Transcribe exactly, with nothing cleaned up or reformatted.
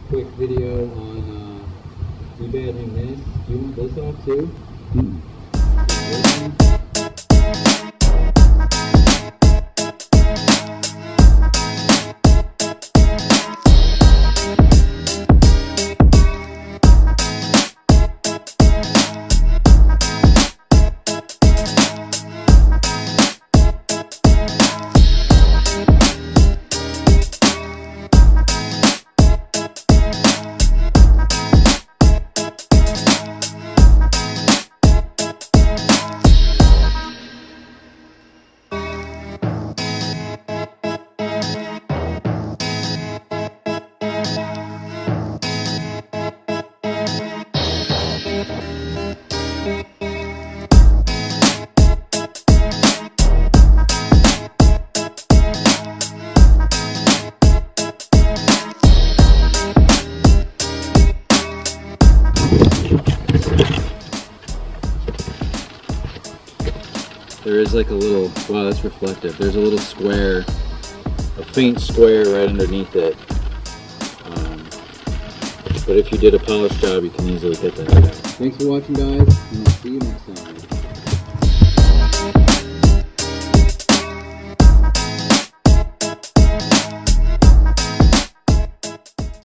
quick video on uh, debadging this. Do you want this off too? Mm. There is like a little, wow, that's reflective. There's a little square, a faint square right underneath it. Um, but if you did a polish job, you can easily get that out. Thanks for watching, guys, and I'll see you next time.